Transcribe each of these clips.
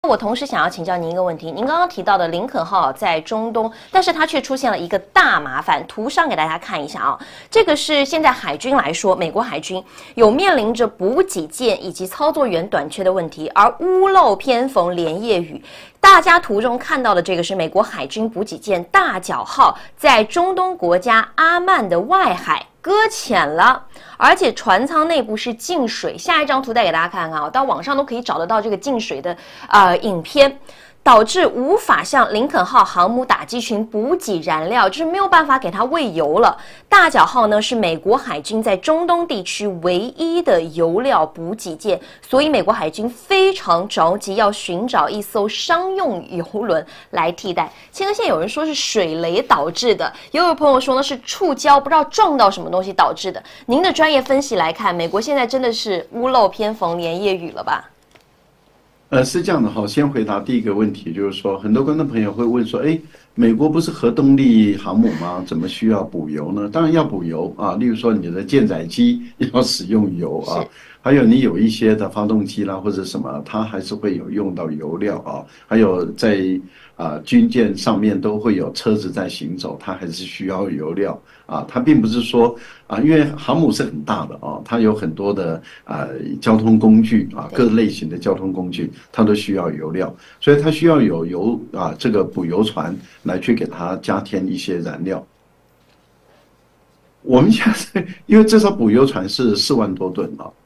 我同时想要请教您一个问题，您刚刚提到的林肯号在中东，但是它却出现了一个大麻烦。图上给大家看一下啊，这个是现在海军来说，美国海军有面临着补给舰以及操作员短缺的问题，而屋漏偏逢连夜雨。大家图中看到的这个是美国海军补给舰大角号在中东国家阿曼的外海搁浅了，而且船舱内部是进水。下一张图带给大家看看啊，到网上都可以找得到这个进水的影片。导致无法向林肯号航母打击群补给燃料，就是没有办法给它喂油了。大角号呢是美国海军在中东地区唯一的油料补给舰，所以美国海军非常着急要寻找一艘商用油轮来替代。现在有人说是水雷导致的，也有朋友说呢是触礁不知道撞到什么东西导致的。您的专业分析来看，美国现在真的是屋漏偏逢连夜雨了吧？ 是这样的哈，先回答第一个问题，就是说，很多观众朋友会问说，美国不是核动力航母吗？怎么需要补油呢？当然要补油啊，例如说你的舰载机要使用油啊，还有你有一些的发动机啦或者什么，它还是会有用到油料啊，还有在军舰上面都会有车子在行走，它还是需要油料啊，它并不是说因为航母是很大的啊，它有很多的交通工具啊，各类型的交通工具，它都需要油料，所以它需要有油这个补油船来去给它加添一些燃料。我们现在因为这艘补油船是4万多吨啊，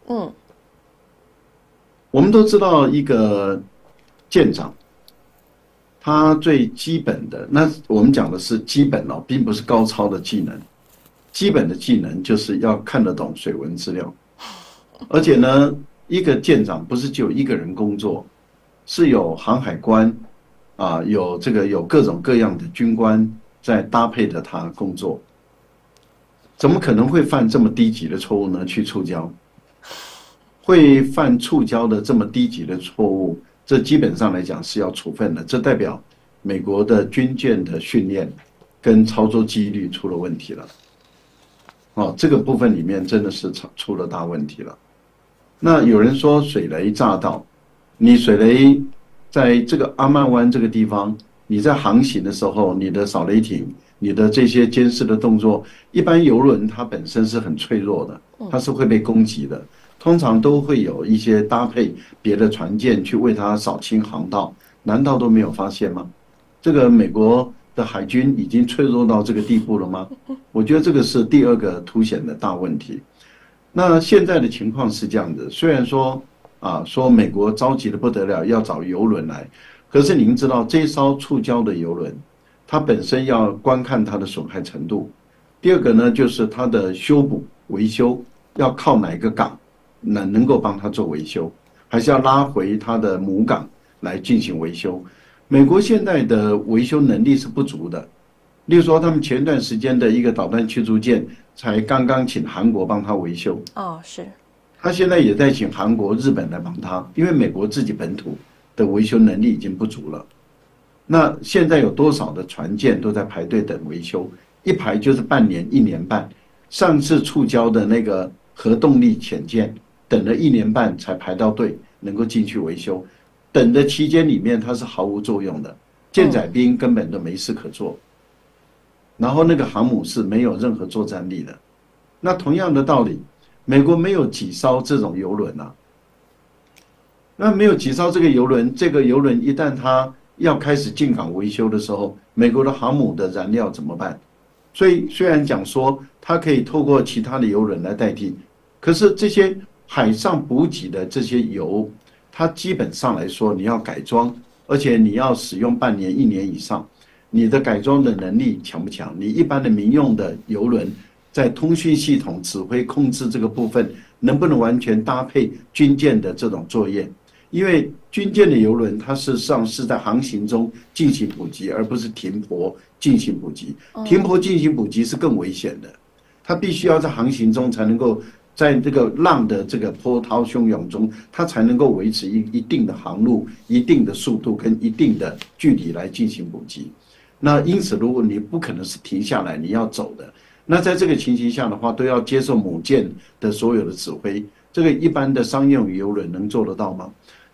我们都知道一个舰长。他最基本的，那我们讲的是基本哦，并不是高超的技能。基本的技能就是要看得懂水文资料，而且呢，一个舰长不是只有一个人工作，是有航海官有各种各样的军官在搭配着他工作。怎么可能会犯这么低级的错误呢？去触礁，会犯触礁的这么低级的错误。这基本上来讲是要处分的，这代表美国的军舰的训练跟操作纪律出了问题了。这个部分里面真的是出了大问题了。那有人说水雷炸到，你水雷在这个阿曼湾这个地方，你在航行的时候，你的扫雷艇、你的这些监视的动作，一般油轮它本身是很脆弱的，它是会被攻击的。通常都会有一些搭配别的船舰去为它扫清航道，难道都没有发现吗？这个美国的海军已经脆弱到这个地步了吗？我觉得这个是第二个凸显的大问题。那现在的情况是这样子，虽然说说美国着急的不得了，要找油轮来，可是您知道这艘触礁的油轮，它本身要观看它的损害程度。第二个呢，就是它的修补维修要靠哪一个港能够帮他做维修，还是要拉回他的母港来进行维修。美国现在的维修能力是不足的，例如说他们前段时间的一个导弹驱逐舰才刚刚请韩国帮他维修， 是， 他现在也在请韩国、日本来帮他，因为美国自己本土的维修能力已经不足了。那现在有多少的船舰都在排队等维修，一排就是半年、1年半。上次触礁的那个核动力潜舰，等了1年半才排到队，能够进去维修。等的期间里面，它是毫无作用的，舰载兵根本都没事可做。然后那个航母是没有任何作战力的。那同样的道理，美国没有几艘这种油轮啊。那没有几艘这个油轮一旦它要开始进港维修的时候，美国的航母的燃料怎么办？所以虽然讲说它可以透过其他的油轮来代替，可是这些海上补给的这些油，它基本上来说你要改装，而且你要使用半年、1年以上，你的改装的能力强不强？你一般的民用的油轮在通讯系统、指挥控制这个部分，能不能完全搭配军舰的这种作业？因为军舰的油轮，它事实上是在航行中进行补给，而不是停泊进行补给。停泊进行补给是更危险的，它必须要在航行中才能够在这个浪的这个波涛汹涌中，它才能够维持一定的航路、一定的速度跟一定的距离来进行补给。那因此，如果你不可能是停下来，你要走的，那在这个情形下的话，都要接受母舰的所有的指挥。这个一般的商用油轮能做得到吗？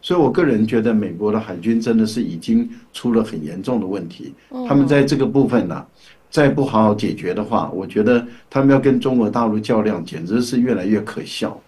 所以我个人觉得美国的海军真的是已经出了很严重的问题。他们在这个部分呢，再不好好解决的话，我觉得他们要跟中国大陆较量，简直是越来越可笑。